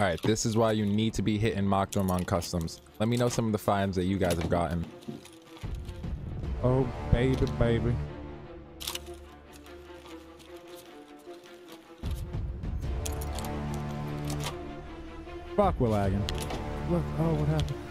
All right, this is why you need to be hitting Mockdorm on customs. Let me know some of the finds that you guys have gotten. Oh, baby, baby. Fuck, we're lagging. What? Oh, what happened?